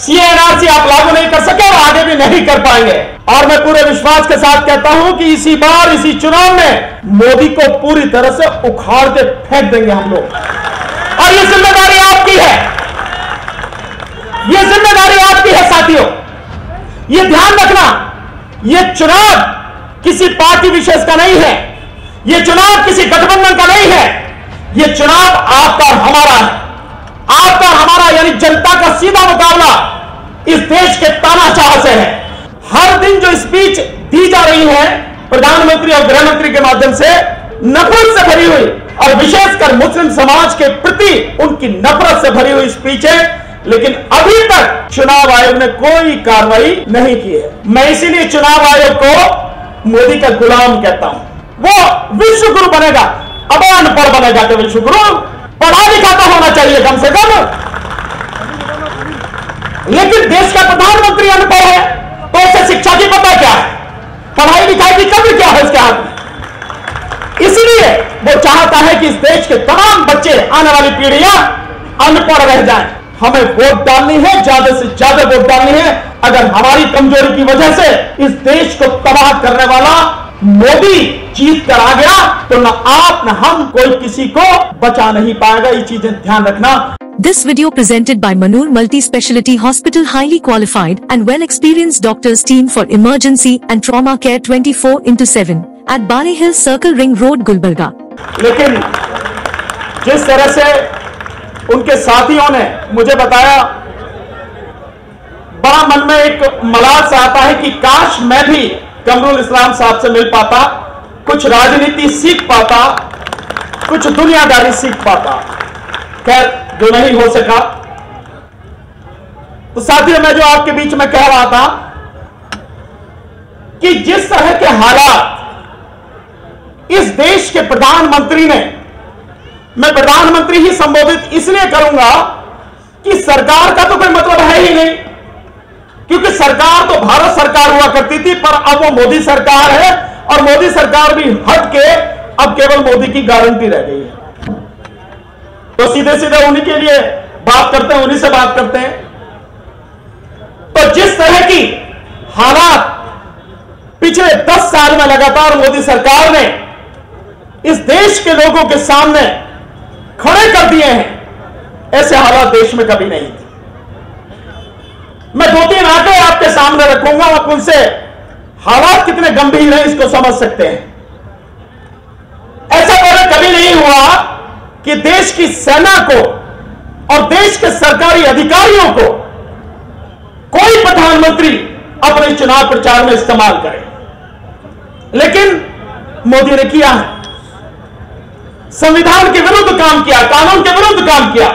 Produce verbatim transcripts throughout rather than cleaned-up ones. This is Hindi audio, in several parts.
सीएनआरसी आप लागू नहीं कर सके और आगे भी नहीं कर पाएंगे। और मैं पूरे विश्वास के साथ कहता हूं कि इसी बार इसी चुनाव में मोदी को पूरी तरह से उखाड़ के फेंक देंगे हम लोग। और ये जिम्मेदारी आपकी है, ये जिम्मेदारी आपकी है साथियों। ये ध्यान रखना, ये चुनाव किसी पार्टी विशेष का नहीं है, ये चुनाव किसी गठबंधन का नहीं है, ये चुनाव आपका और हमारा है। आपका हमारा यानी जनता का सीधा मुकाबला इस देश के तानाशाह से है। हर दिन जो स्पीच दी जा रही है प्रधानमंत्री और गृह मंत्री के माध्यम से, नफरत से भरी हुई और विशेषकर मुस्लिम समाज के प्रति उनकी नफरत से भरी हुई स्पीच है, लेकिन अभी तक चुनाव आयोग ने कोई कार्रवाई नहीं की है। मैं इसीलिए चुनाव आयोग को मोदी का गुलाम कहता हूं। वो विश्व गुरु बनेगा, अब अनपढ़ बनेगा तो विश्व गुरु, पढ़ा लिखा तो होना चाहिए कम से कम। लेकिन देश का प्रधानमंत्री अनपढ़ है तो उसे शिक्षा की पता क्या है, पढ़ाई लिखाई की कमी क्या है उसके हाथ में। इसलिए वो चाहता है कि इस देश के तमाम बच्चे, आने वाली पीढ़ियां अनपढ़ रह जाएं। हमें वोट डालनी है, ज्यादा से ज्यादा वोट डालनी है। अगर हमारी कमजोरी की वजह से इस देश को तबाह करने वाला मोदी जीत कर आ गया तो न आप न हम, कोई किसी को बचा नहीं पाएगा। ये चीजें ध्यान रखना। This video presented by Manur Multi-Speciality Hospital, highly qualified and well-experienced doctors team for emergency and trauma care twenty-four into seven at Bali Hill Circle Ring Road, Gulbarga। लेकिन जिस तरह से उनके साथियों ने मुझे बताया, बड़ा मन में एक मलाल सा आता है कि काश मैं भी कमरुल इस्लाम साहब से मिल पाता, कुछ राजनीति सीख पाता, कुछ दुनियादारी सीख पाता। खैर, जो नहीं हो सका। तो साथियों, मैं जो आपके बीच में कह रहा था कि जिस तरह के हालात इस देश के प्रधानमंत्री ने, मैं प्रधानमंत्री ही संबोधित इसलिए करूंगा कि सरकार का तो कोई मतलब है ही नहीं, क्योंकि सरकार तो भारत सरकार हुआ करती थी, पर अब वो मोदी सरकार है और मोदी सरकार भी हट के अब केवल मोदी की गारंटी रह गई है। तो सीधे सीधे उन्हीं के लिए बात करते हैं, उन्हीं से बात करते हैं। तो जिस तरह की हालात पिछले दस साल में लगातार मोदी सरकार ने इस देश के लोगों के सामने खड़े कर दिए हैं, ऐसे हालात देश में कभी नहीं थे। मैं दो तीन आंकड़े आपके सामने रखूंगा, आप उनसे हालात कितने गंभीर हैं इसको समझ सकते हैं। ऐसा पहले कभी नहीं हुआ कि देश की सेना को और देश के सरकारी अधिकारियों को कोई प्रधानमंत्री अपने चुनाव प्रचार में इस्तेमाल करे, लेकिन मोदी ने किया है। संविधान के विरुद्ध काम किया, कानून के विरुद्ध काम किया,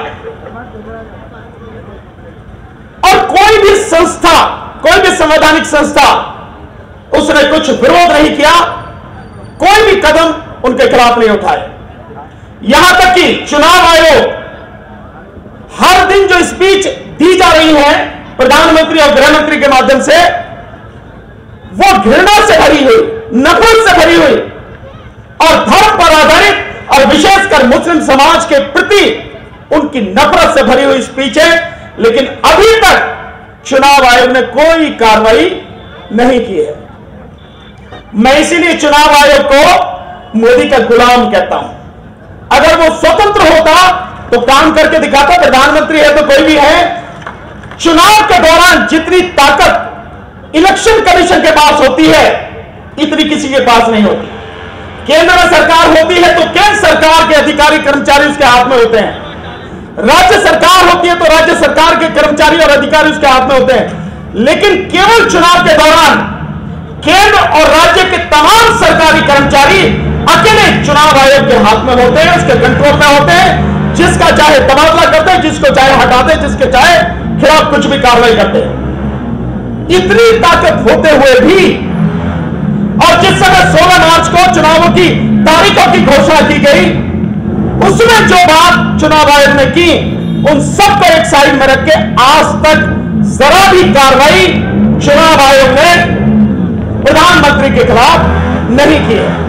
और कोई भी संस्था, कोई भी संवैधानिक संस्था उसने कुछ विरोध नहीं किया, कोई भी कदम उनके खिलाफ नहीं उठाए। यहां तक कि चुनाव आयोग हर दिन जो स्पीच दी जा रही है प्रधानमंत्री और गृह मंत्री के माध्यम से, वो घृणा से भरी हुई, नफरत से भरी हुई और धर्म पर आधारित और विशेषकर मुस्लिम समाज के प्रति उनकी नफरत से भरी हुई स्पीच है। लेकिन अभी तक चुनाव आयोग ने कोई कार्रवाई नहीं की है। मैं इसीलिए चुनाव आयोग को मोदी का गुलाम कहता हूं। अगर वो स्वतंत्र होता तो काम करके दिखाता, प्रधानमंत्री है तो कोई भी है। चुनाव के दौरान जितनी ताकत इलेक्शन कमीशन के पास होती है, इतनी किसी के पास नहीं होती। केंद्र में सरकार होती है तो केंद्र सरकार के अधिकारी कर्मचारी उसके हाथ में होते हैं, राज्य सरकार होती है तो राज्य सरकार के कर्मचारी और अधिकारी उसके हाथ में होते हैं। लेकिन केवल चुनाव के दौरान केंद्र और राज्य के तमाम सरकारी कर्मचारी अकेले चुनाव आयोग के हाथ में होते हैं, उसके कंट्रोल में होते हैं। जिसका चाहे तबादला करते हैं, जिसको चाहे हटाते हैं, जिसके चाहे खिलाफ कुछ भी कार्रवाई करते हैं। इतनी ताकत होते हुए भी, और जिस समय सोलह मार्च को चुनावों की तारीखों की घोषणा की गई, उसमें जो बात चुनाव आयोग ने की, उन सबको एक साइड में रख के आज तक जरा भी कार्रवाई चुनाव आयोग ने प्रधानमंत्री के खिलाफ नहीं की है।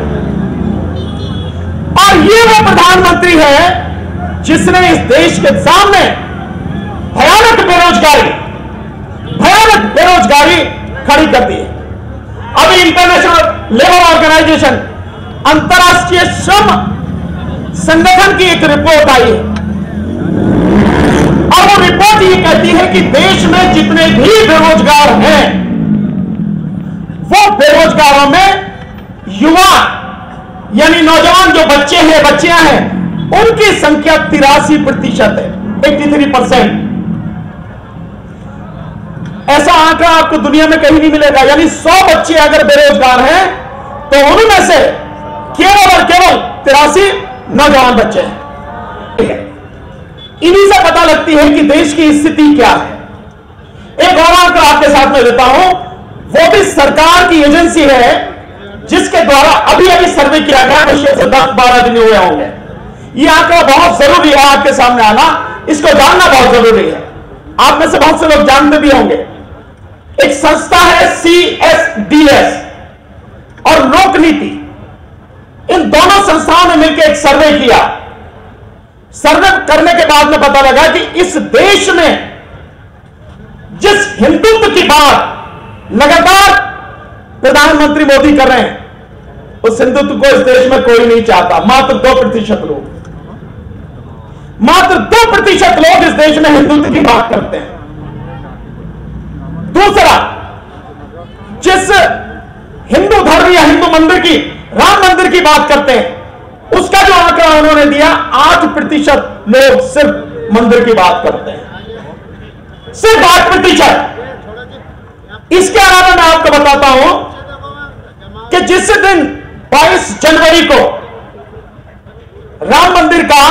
और ये वो प्रधानमंत्री है जिसने इस देश के सामने भयानक बेरोजगारी, बेरोजगारी खड़ी कर दी है। अभी इंटरनेशनल लेबर ऑर्गेनाइजेशन, अंतर्राष्ट्रीय श्रम संगठन की एक रिपोर्ट आई है और वो रिपोर्ट ये कहती है कि देश में जितने भी बेरोजगार हैं, वो बेरोजगारों में युवा यानी नौजवान जो बच्चे हैं, बच्चियां हैं, उनकी संख्या तिरासी प्रतिशत है, तिरासी परसेंट। ऐसा आंकड़ा आपको दुनिया में कहीं नहीं मिलेगा। यानी सौ बच्चे अगर बेरोजगार हैं तो उनमें से केवल और केवल तिरासी नौजवान बच्चे हैं। इन्हीं से पता लगती है कि देश की स्थिति क्या है। एक और आंकड़ा आपके साथ में देता हूं, वो भी सरकार की एजेंसी है जिसके द्वारा अभी अभी सर्वे किया गया, पिछले से दस बारह दिन हुए होंगे। यह आंकड़ा बहुत जरूरी है आपके सामने आना, इसको जानना बहुत जरूरी है। आप में से बहुत से लोग जानते भी होंगे। एक संस्था है सी एस डी एस और लोक नीति, इन दोनों संस्थाओं ने मिलकर एक सर्वे किया। सर्वे करने के बाद में पता लगा कि इस देश में जिस हिंदुत्व की बात लगातार प्रधानमंत्री मोदी कर रहे हैं, उस हिंदुत्व को इस देश में कोई नहीं चाहता। मात्र दो प्रतिशत लोग मात्र दो प्रतिशत लोग इस देश में हिंदुत्व की बात करते हैं। दूसरा, जिस हिंदू धर्म या हिंदू मंदिर की, राम मंदिर की बात करते हैं, उसका जो आंकड़ा उन्होंने दिया, आठ प्रतिशत लोग सिर्फ मंदिर की बात करते हैं, सिर्फ आठ प्रतिशत। इसके अलावा मैं आपको बताता हूं कि जिस दिन बाईस जनवरी को राम मंदिर का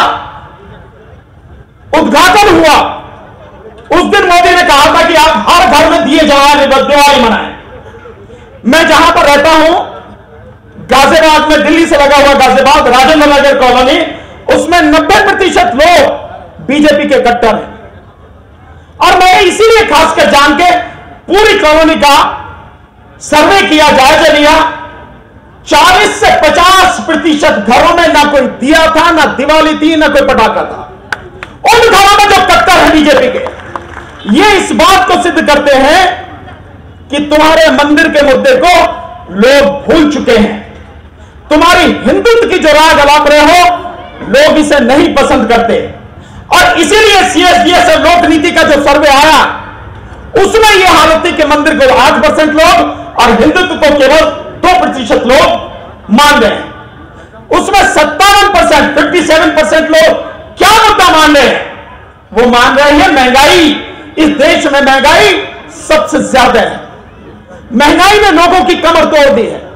उद्घाटन हुआ, उस दिन मोदी ने कहा था कि आप हर घर में दिए जलाएं, दिवाली मनाएं। मैं जहां पर रहता हूं, गाजियाबाद में, दिल्ली से लगा हुआ गाजियाबाद, राजेंद्र नगर कॉलोनी, उसमें नब्बे प्रतिशत लोग बीजेपी के कट्टर हैं। और मैंने इसीलिए खासकर जान के पूरी कॉलोनी का सर्वे किया, जायजा लिया। चालीस से पचास प्रतिशत घरों में ना कोई दिया था, ना दिवाली थी, ना कोई पटाखा था। उन घरों में जो कट्टर है बीजेपी के, ये इस बात को सिद्ध करते हैं कि तुम्हारे मंदिर के मुद्दे को लोग भूल चुके हैं। तुम्हारी हिंदुत्व की जो राग अलाप रहे हो, लोग इसे नहीं पसंद करते। और इसीलिए सीएसडीएस और लोक नीति का जो सर्वे आया, उसमें यह हालत थी कि मंदिर को आठ परसेंट लोग और हिंदुत्व को केवल दो प्रतिशत लोग मान रहे हैं। उसमें सत्तावन परसेंट फिफ्टी सेवन परसेंट लोग क्या मुद्दा मान रहे हैं? वो मान रहे हैं महंगाई। इस देश में महंगाई सबसे ज्यादा है। महंगाई ने लोगों की कमर तोड़ दी है।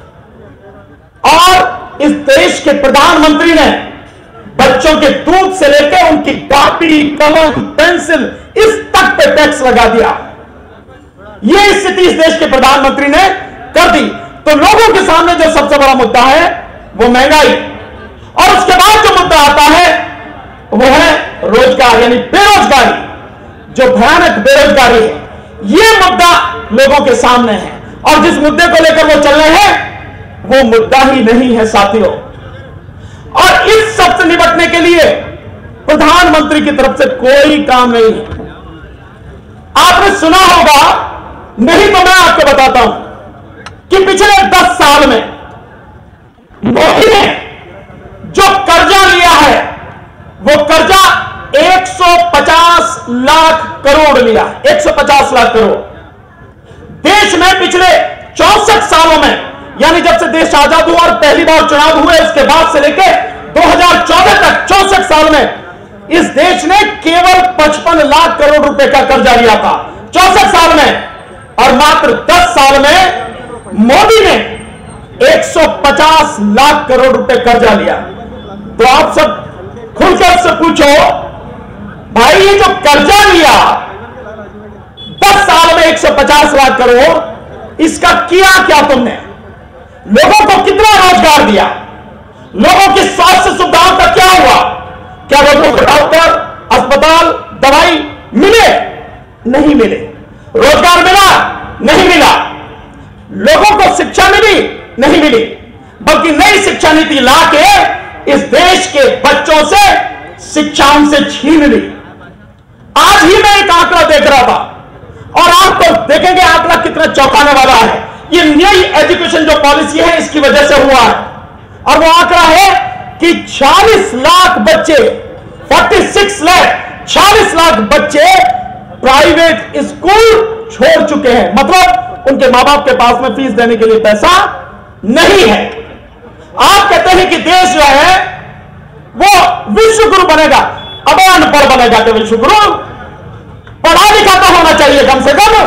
और इस देश के प्रधानमंत्री ने बच्चों के दूध से लेकर उनकी कॉपी, कलम, पेंसिल, इस तक पे टैक्स लगा दिया। यह स्थिति इस देश के प्रधानमंत्री ने कर दी। तो लोगों के सामने जो सबसे बड़ा मुद्दा है वो महंगाई, और उसके बाद जो मुद्दा आता है वो है रोजगार यानी बेरोजगारी, जो भयानक बेरोजगारी है। यह मुद्दा लोगों के सामने है और जिस मुद्दे को लेकर वो चल रहे हैं वो मुद्दा ही नहीं है साथियों। और इस सब से निपटने के लिए प्रधानमंत्री की तरफ से कोई काम नहीं है। आपने सुना होगा, नहीं तो मैं आपको बताता हूं कि पिछले दस साल में मोदी ने जो कर्जा लिया है वो कर्जा एक सौ पचास लाख करोड़ लिया। एक सौ पचास लाख करोड़ देश में पिछले चौसठ सालों में, यानी जब से देश आजाद हुआ और पहली बार चुनाव हुए उसके बाद से लेकर दो हज़ार चौदह तक चौसठ साल में इस देश ने केवल पचपन लाख करोड़ रुपए का कर्जा लिया था चौसठ साल में। और मात्र दस साल में मोदी ने एक सौ पचास लाख करोड़ रुपए कर्जा लिया। तो आप सब खुलकर से पूछो, भाई ये जो कर्जा लिया दस साल में एक सौ पचास लाख करोड़, इसका किया क्या तुमने? लोगों को कितना रोजगार दिया? लोगों की स्वास्थ्य सुविधाओं का क्या हुआ? क्या लोगों को डॉक्टर, अस्पताल, दवाई मिले? नहीं मिले। रोजगार मिला? नहीं मिला। लोगों को शिक्षा मिली? नहीं मिली। बल्कि नई शिक्षा नीति लाके इस देश के बच्चों से शिक्षा उनसे छीन ली। आज ही मैं एक आंकड़ा देख रहा था और आप तो देखेंगे आंकड़ा कितना में चौंकाने वाला है। ये नई एजुकेशन जो पॉलिसी है इसकी वजह से हुआ है। और वो आंकड़ा है कि चालीस लाख बच्चे, छियालीस लाख चालीस लाख बच्चे प्राइवेट स्कूल छोड़ चुके हैं। मतलब उनके मां बाप के पास में फीस देने के लिए पैसा नहीं है। आप कहते हैं कि देश जो है वो विश्व गुरु बनेगा, अब अनपढ़ बनेगा तो विश्व गुरु? पढ़ा लिखा तो होना चाहिए कम से कम।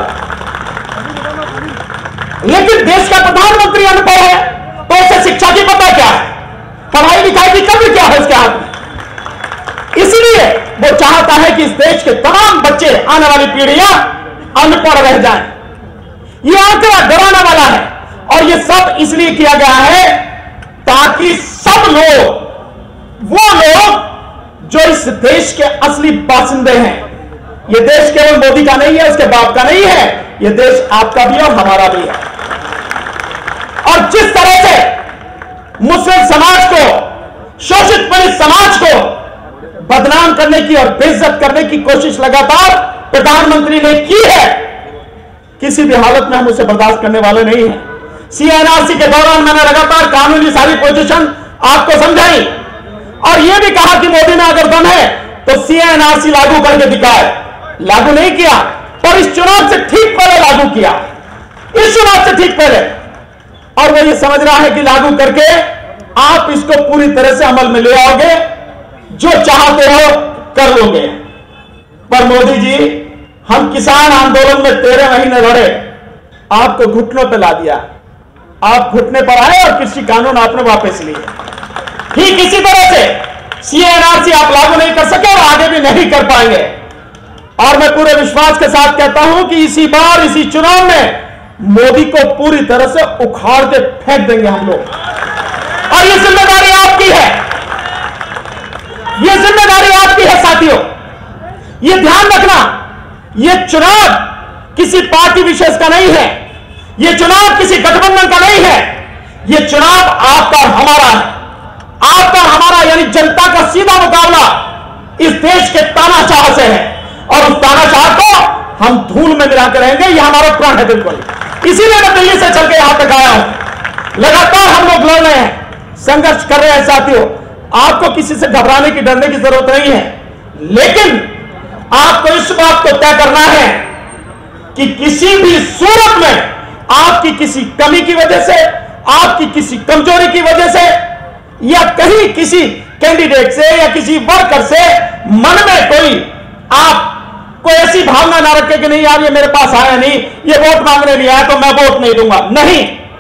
लेकिन देश का प्रधानमंत्री अनपढ़ है तो उसे शिक्षा की पता क्या है, पढ़ाई लिखाई की कमी क्या है उसके हाथ में? इसलिए वो चाहता है कि इस देश के तमाम बच्चे, आने वाली पीढ़ियां अनपढ़ रह जाएं। ये आंकड़ा डराने वाला है और ये सब इसलिए किया गया है ताकि सब लोग, वो लोग जो इस देश के असली बासिंदे हैं, ये देश केवल मोदी का नहीं है, उसके बाप का नहीं है, ये देश आपका भी और हमारा भी है। और जिस तरह से मुस्लिम समाज को, शोषित पीड़ित समाज को बदनाम करने की और बेइज्जत करने की कोशिश लगातार प्रधानमंत्री ने की है, किसी भी हालत में हम उसे बर्दाश्त करने वाले नहीं हैं। सीएनआरसी के दौरान मैंने लगातार कानूनी सारी पोजीशन आपको समझाई और यह भी कहा कि मोदी में अगर दम है तो सीएनआरसी लागू करके दिखाए। लागू नहीं किया, पर इस चुनाव से ठीक पहले लागू किया, इस चुनाव से ठीक पहले। और वो ये समझ रहा है कि लागू करके आप इसको पूरी तरह से अमल में ले आओगे, जो चाहते हो कर लोगे। पर मोदी जी, हम किसान आंदोलन में तेरह महीने लड़े, आपको घुटनों पे ला दिया, आप घुटने पर आए और कृषि कानून आपने वापस लिए। ठीक इसी तरह से सीएनआरसी आप लागू नहीं कर सके और आगे भी नहीं कर पाएंगे। और मैं पूरे विश्वास के साथ कहता हूं कि इसी बार, इसी चुनाव में मोदी को पूरी तरह से उखाड़ के फेंक देंगे हम लोग। और ये जिम्मेदारी आपकी है, ये जिम्मेदारी आपकी है साथियों। ये ध्यान रखना, ये चुनाव किसी पार्टी विशेष का नहीं है, ये चुनाव किसी गठबंधन का नहीं है, ये चुनाव आपका और हमारा है। आपका हमारा यानी जनता का सीधा मुकाबला इस देश के तानाशाह से है और उस तानाशाह को हम धूल में मिला के रहेंगे, ये हमारा प्रण है बिल्कुल। इसीलिए मैं दिल्ली से चल के यहां तक आया हूं। लगातार हम लोग लड़ रहे हैं, संघर्ष कर रहे हैं साथियों। आपको किसी से घबराने की, डरने की जरूरत नहीं है, लेकिन आपको इस बात को तय करना है कि किसी भी सूरत में आपकी किसी कमी की वजह से, आपकी किसी कमजोरी की वजह से, या कहीं किसी कैंडिडेट से या किसी वर्कर से मन में कोई आप कोई ऐसी भावना ना रखे कि नहीं यार ये मेरे पास आया नहीं, ये वोट मांगने नहीं आया तो मैं वोट नहीं दूंगा। नहीं,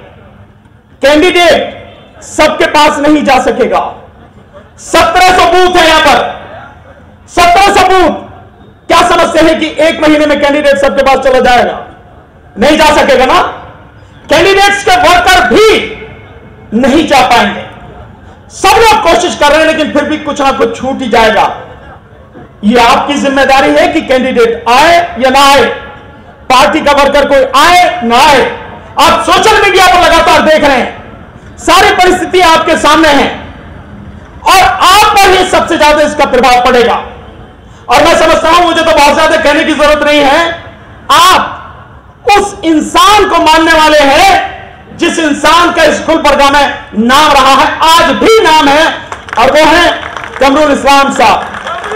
कैंडिडेट सबके पास नहीं जा सकेगा। सत्रह सौ बूथ है यहां पर, सत्रह सौ बूथ। क्या समझते हैं कि एक महीने में कैंडिडेट सबके पास चला जाएगा? नहीं जा सकेगा ना। कैंडिडेट्स के वर्कर भी नहीं जा पाएंगे। सब लोग कोशिश कर रहे हैं लेकिन फिर भी कुछ ना कुछ छूट ही जाएगा। यह आपकी जिम्मेदारी है कि कैंडिडेट आए या ना आए, पार्टी का वर्कर कोई आए ना आए। आप सोशल मीडिया पर लगातार देख रहे हैं, सारी परिस्थितियां आपके सामने हैं और आप पर ही सबसे ज्यादा इसका प्रभाव पड़ेगा। और मैं समझता हूं, मुझे तो बहुत ज्यादा कहने की जरूरत नहीं है, आप उस इंसान को मानने वाले हैं जिस इंसान का इस गुलबर्गा में नाम रहा है, आज भी नाम है, और वो है कमरुल इस्लाम साहब।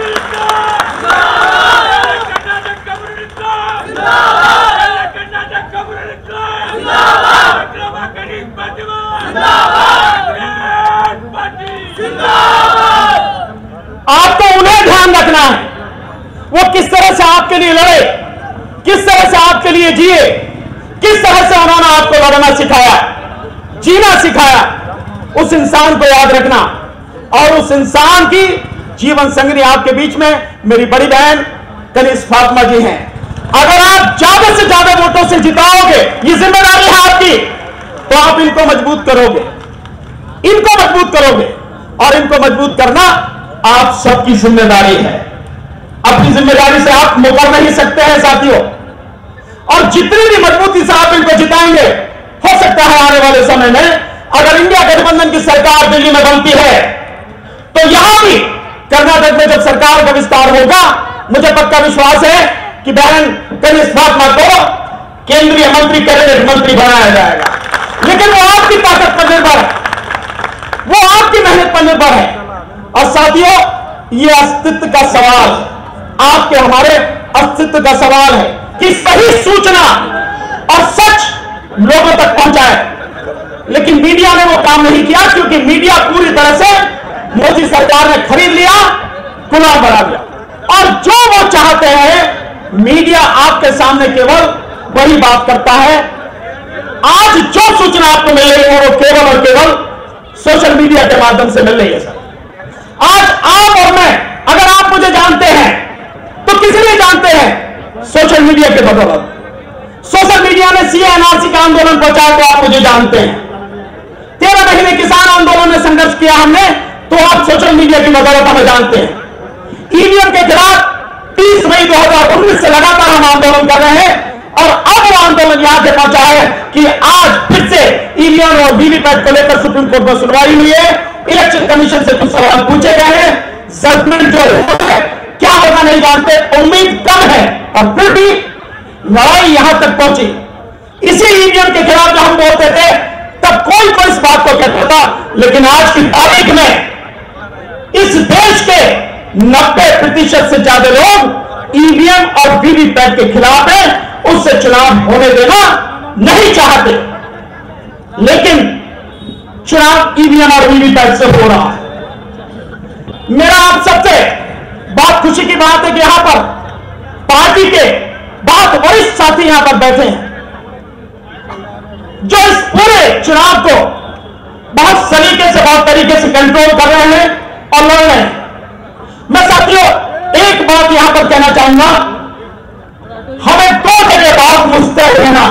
आपको उन्हें ध्यान रखना है, वो किस तरह से आपके लिए लड़े, किस तरह से आपके लिए जिए, किस तरह से उन्होंने आपको लड़ना सिखाया, जीना सिखाया। उस इंसान को याद रखना। और उस इंसान की जीवन संगिनी आपके बीच में मेरी बड़ी बहन कनीज फातिमा जी हैं। अगर आप ज्यादा से ज्यादा वोटों से जिताओगे, ये जिम्मेदारी है आपकी, तो आप इनको मजबूत करोगे, इनको मजबूत करोगे। और इनको मजबूत करना आप सबकी जिम्मेदारी है। अपनी जिम्मेदारी से आप मुकर नहीं सकते हैं साथियों। और जितनी भी मजबूती से आप इनको जिताएंगे, हो सकता है आने वाले समय में अगर इंडिया गठबंधन की सरकार दिल्ली में बनती है तो यहां भी कर्नाटक में जब सरकार का विस्तार होगा, मुझे पक्का विश्वास है कि बहन कनीज फातिमा को केंद्रीय मंत्री, कैबिनेट मंत्री बनाया जाएगा। लेकिन वो आपकी ताकत पर निर्भर है, वो आपकी मेहनत पर निर्भर है। और साथियों, ये अस्तित्व का सवाल है, आपके हमारे अस्तित्व का सवाल है कि सही सूचना और सच लोगों तक पहुंचाए। लेकिन मीडिया ने वो काम नहीं किया, क्योंकि मीडिया पूरी तरह से मोदी सरकार ने खरीद लिया, गुलाम बना दिया। और जो वो चाहते हैं, मीडिया आपके सामने केवल वही बात करता है। आज जो सूचना आपको मिल रही है वो केवल और केवल सोशल मीडिया के माध्यम से मिल रही है। सर, आज आप और मैं, अगर आप मुझे जानते हैं तो किस लिए जानते हैं? सोशल मीडिया के बदौलत। सोशल मीडिया ने सी एनआरसी का आंदोलन पहुंचाया तो आप मुझे जानते हैं। तेरह महीने किसान आंदोलन में संघर्ष किया हमने, तो आप सोशल मीडिया की बदौलत हमें जानते हैं। ईवीएम के खिलाफ तीस मई दो हजार उन्नीस से लगातार हम आंदोलन कर रहे हैं, और अब वो आंदोलन यहां से पहुंचा है कि आज फिर से ईवीएम और वीवीपैट को लेकर सुप्रीम कोर्ट में सुनवाई हुई है। इलेक्शन कमीशन से कुछ सवाल पूछे गए हैं। जजमेंट जो है क्या होगा नहीं जानते, उम्मीद कम है, और फिर भी लड़ाई यहां तक पहुंची। इसी ईवीएम के खिलाफ जो हम बोलते थे, तब कोई कोई इस बात को कहता था, लेकिन आज की तारीख में इस देश के नब्बे प्रतिशत से ज्यादा लोग ईवीएम और वीवीपैट के खिलाफ है, उससे चुनाव होने देना नहीं चाहते। लेकिन चुनाव ईवीएम और वीवीपैट से हो रहा है। मेरा आप सबसे बहुत खुशी की बात है कि यहां पर पार्टी के बहुत वरिष्ठ साथी यहां पर बैठे हैं, जो इस पूरे चुनाव को बहुत सलीके से, बहुत तरीके से कंट्रोल कर रहे हैं और लड़ रहे हैं। मैं साथियों एक बात यहां पर कहना चाहूंगा, हमें दो जगह बहुत मुस्तैद रहना।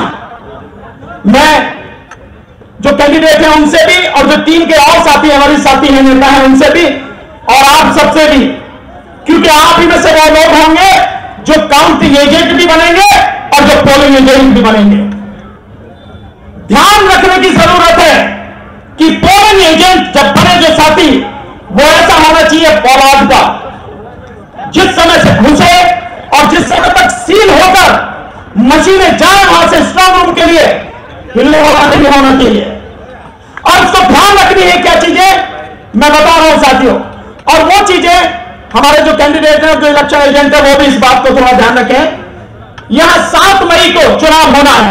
मैं जो कैंडिडेट हैं उनसे भी, और जो टीम के और साथी हमारे साथी हैं, नेता हैं, उनसे भी, और आप सबसे भी, क्योंकि आप ही में से वो लोग होंगे जो काउंटिंग एजेंट भी बनेंगे और जो पोलिंग एजेंट भी बनेंगे। ध्यान रखने की जरूरत है कि पोलिंग एजेंट जब बने जो साथी, वो ऐसा होना चाहिए पौलाद का, जिस समय से घुसे और जिस समय तक सील होकर मशीनें जाए वहां से स्ट्रांग रूम के लिए, हिलने वाला नहीं होना चाहिए। और इसको ध्यान रखनी है क्या चीजें मैं बता रहा हूं साथियों। और वो चीजें हमारे जो कैंडिडेट हैं, जो इलेक्शन एजेंट है, वो भी इस बात को थोड़ा ध्यान रखें। यहां सात मई को चुनाव होना है।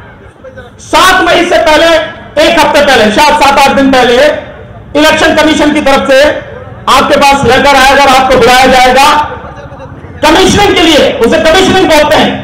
सात मई से पहले, एक हफ्ते पहले, शायद सात आठ दिन पहले, इलेक्शन कमीशन की तरफ से आपके पास लेटर आएगा और आपको बुलाया जाएगा कमिश्निंग के लिए। उसे कमिश्निंग बोलते हैं,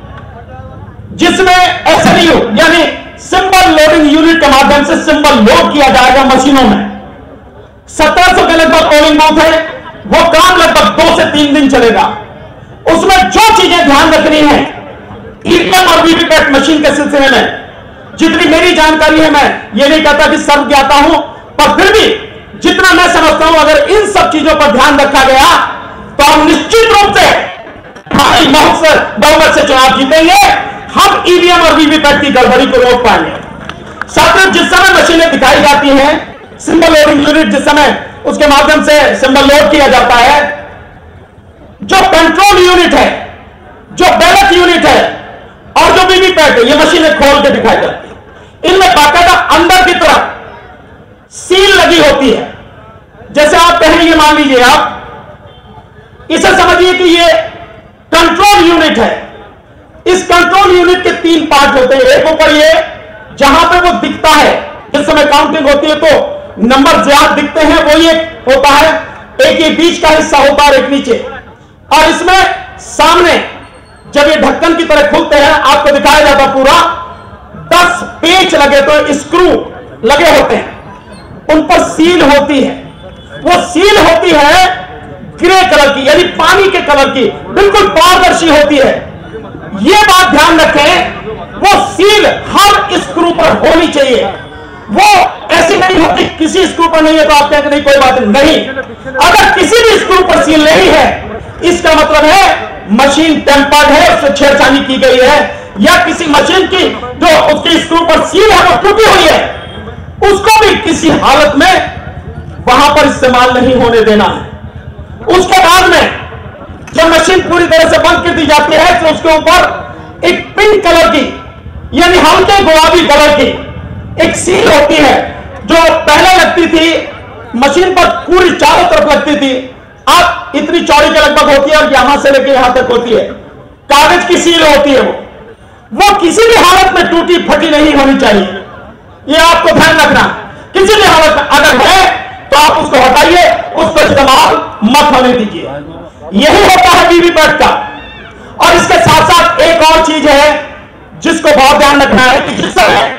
जिसमें एसएलयू यानी सिंबल लोडिंग यूनिट के माध्यम से सिंबल लोड किया जाएगा मशीनों में। सत्रह सौ के लगभग पोलिंग बूथ है। वो काम लगभग दो से तीन दिन चलेगा। उसमें जो चीजें ध्यान रखनी है ईवीएम और वीवीपैट मशीन के सिलसिले में, जितनी मेरी जानकारी है, मैं ये नहीं कहता कि सब ज्ञाता हूं, पर फिर भी जितना मैं समझता हूं, अगर इन सब चीजों पर ध्यान रखा गया तो हम निश्चित रूप से भारी बहुमत से चुनाव जीतेंगे। हम ईवीएम और वीवीपैट की गड़बड़ी को रोक पाएंगे। साथियों, जिस समय मशीनें दिखाई जाती हैं, सिंबल लोडिंग यूनिट जिस समय उसके माध्यम से सिंबल लोड किया जाता है, जो कंट्रोल यूनिट है, जो बैलेट यूनिट है और जो वीवीपैट है, ये मशीनें खोल के दिखाई जाती है। इनमें बाकायदा अंदर की तरफ सील लगी होती है। जैसे आप कहेंगे, मान लीजिए आप इसे समझिए कि ये कंट्रोल यूनिट है। इस कंट्रोल यूनिट के तीन पार्ट होते हैं। एक ऊपर ये जहां पे वो दिखता है, जिस समय काउंटिंग होती है तो नंबर ज्यादा दिखते हैं, वो ये होता है। एक ये बीच का हिस्सा होता है, एक नीचे। और इसमें सामने जब ये ढक्कन की तरह खुलते हैं, आपको दिखाया जाता पूरा दस पेच लगे, तो स्क्रू लगे होते हैं, उन पर सील होती है। वो सील होती है ग्रे कलर की, यानी पानी के कलर की, बिल्कुल पारदर्शी होती है। ये बात ध्यान रखें, वो सील हर स्क्रू पर होनी चाहिए। वो ऐसी नहीं होती किसी स्क्रू पर नहीं है तो आप कहेंगे नहीं कोई बात नहीं। अगर किसी भी स्क्रू पर सील नहीं है, इसका मतलब है मशीन टेम्पर्ड है, उससे छेड़छाड़ी की गई है, या किसी मशीन की जो उसकी स्क्रू पर सील है वो टूटी हुई है, उसको भी किसी हालत में वहां पर इस्तेमाल नहीं होने देना है। उसके बाद में जब मशीन पूरी तरह से बंद कर दी जाती है तो उसके ऊपर एक पिंक कलर की यानी हल्के गुलाबी कलर की एक सील होती है जो पहले लगती थी मशीन पर, पूरी चारों तरफ लगती थी, अब इतनी चौड़ी के लगभग होती है और यहां से लेकर यहां तक होती है। कागज की सील होती है वो वो किसी भी हालत में टूटी फटी नहीं होनी चाहिए, ये आपको ध्यान रखना। किसी भी हालत में अगर है तो आप उसको हटाइए, उसको इस्तेमाल मत होने दीजिए। यही होता है वीवीपैट का। और इसके साथ साथ एक और चीज है जिसको बहुत ध्यान रखना है कि जिस समय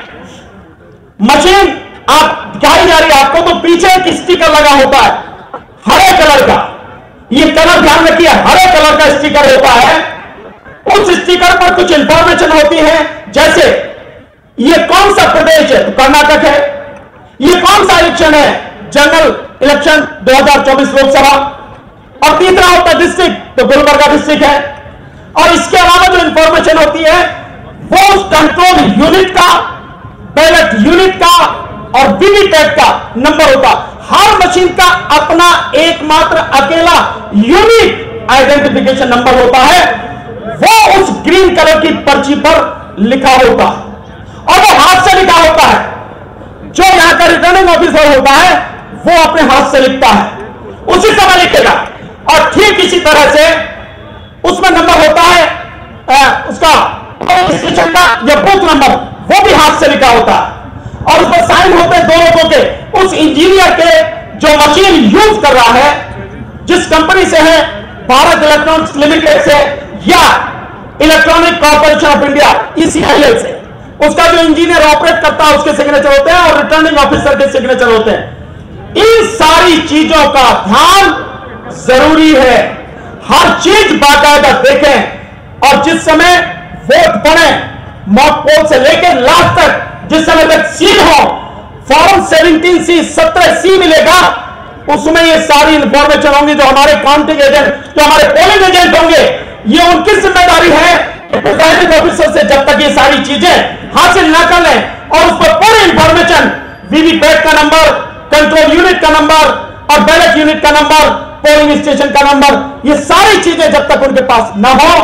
मशीन आप दिखाई जा रही है आपको, तो पीछे एक स्टिकर लगा होता है हरे कलर का। ये कलर ध्यान रखिए, हरे कलर का स्टिकर होता है। उस स्टिकर पर कुछ इंफॉर्मेशन होती है, जैसे ये कौन सा प्रदेश है, तो कर्नाटक है। ये कौन सा इलेक्शन है, जनरल इलेक्शन दो हज़ार चौबीस लोकसभा। और तीसरा होता है डिस्ट्रिक्ट, तो गुलबर्गा डिस्ट्रिक्ट है। और इसके अलावा जो इंफॉर्मेशन होती है वो उस कंट्रोल यूनिट का, बैलेट यूनिट का और वीवीपैट का नंबर होता। हर मशीन का अपना एकमात्र अकेला यूनिक आइडेंटिफिकेशन नंबर होता है, वो उस ग्रीन कलर की पर्ची पर लिखा होता है और वो हाथ से लिखा होता है। जो यहां का रिटर्निंग ऑफिसर होता है वो अपने हाथ से लिखता है, उसी समय लिखेगा। और ठीक इसी तरह से उसमें नंबर होता है आ, उसका स्टेशन का या बूथ नंबर, वो भी हाथ से लिखा होता है। और उसमें साइन होते हैं दो लोगों के, उस इंजीनियर के जो मशीन यूज कर रहा है, जिस कंपनी से है, भारत इलेक्ट्रॉनिक्स लिमिटेड से या electronic corporation of India ECIL से, उसका जो इंजीनियर ऑपरेट करता है उसके सिग्नेचर होते हैं और रिटर्निंग ऑफिसर के सिग्नेचर होते हैं। इन सारी चीजों का ध्यान जरूरी है, हर चीज बाकायदा देखें। और जिस समय वोट पड़े, मॉक पोल से लेकर लास्ट तक, जिस समय तक सील हो, फॉर्म सेवनटीन सी सत्रह सी मिलेगा, उसमें ये सारी इंफॉर्मेशन होंगी। जो हमारे काउंटिंग एजेंट, जो हमारे पोलिंग एजेंट होंगे, ये उनकी जिम्मेदारी है प्रिजाइडिंग ऑफिसर से जब तक ये सारी चीजें हासिल ना कर लें और उस पर पूरी इंफॉर्मेशन, वीवीपैट का नंबर, कंट्रोल यूनिट का नंबर और बैलेट यूनिट का नंबर, पोलिंग स्टेशन का नंबर, ये सारी चीजें जब तक उनके पास ना हो,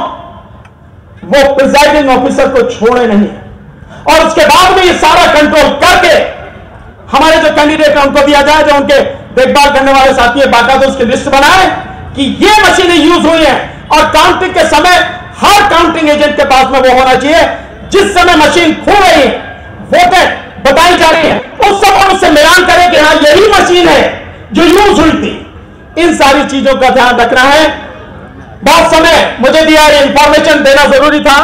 वो प्रिजाइडिंग ऑफिसर को छोड़े नहीं। और उसके बाद में ये सारा कंट्रोल करके हमारे जो कैंडिडेट है उनको दिया जाए, जो उनके देखभाल करने वाले साथी है, बाकायदा उसकी लिस्ट बनाए कि ये मशीनें यूज हुई हैं। और काउंटिंग के समय हर काउंटिंग एजेंट के पास में वो होना चाहिए, जिस समय मशीन खो रही है, वोटें बताई जा रही है, उस समय उससे मिलान करें कि हाँ यही मशीन है जो यूज हुई थी। इन सारी चीजों का ध्यान रखना है। बहुत समय मुझे दिया, इंफॉर्मेशन देना जरूरी था,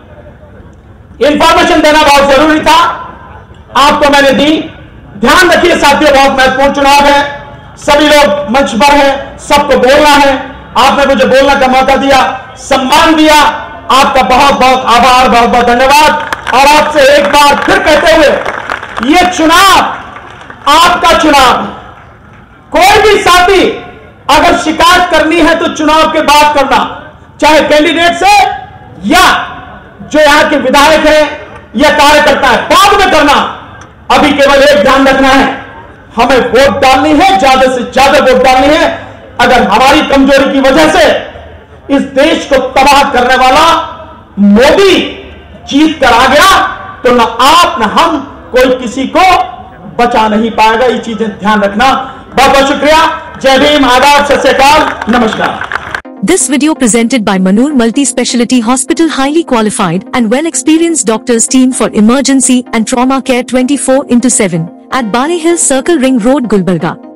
इंफॉर्मेशन देना बहुत जरूरी था, आपको मैंने दी। ध्यान रखिए साथियों, बहुत महत्वपूर्ण चुनाव है, सभी लोग मंच पर हैं, सबको बोलना है। आपने मुझे बोलने का मौका दिया, सम्मान दिया, आपका बहुत बहुत आभार, बहुत बहुत धन्यवाद। और आपसे एक बार फिर कहते हुए, यह चुनाव आपका चुनाव, कोई भी साथी अगर शिकायत करनी है तो चुनाव के बाद करना, चाहे कैंडिडेट से या जो यहां के विधायक है या कार्यकर्ता है, बाद में करना। अभी केवल एक ध्यान रखना है, हमें वोट डालनी है, ज्यादा से ज्यादा वोट डालनी है। अगर हमारी कमजोरी की वजह से इस देश को तबाह करने वाला मोदी जीत कर आ गया, तो न आप न हम, कोई किसी को बचा नहीं पाएगा। ये चीजें ध्यान रखना। बहुत बहुत शुक्रिया। जय भीम, आदाब, सत श्री अकाल, नमस्कार। This video presented by Manur Multi-Speciality Hospital, highly qualified and well-experienced doctors team for emergency and trauma care twenty-four into seven at Bali Hill Circle Ring Road, Gulbarga.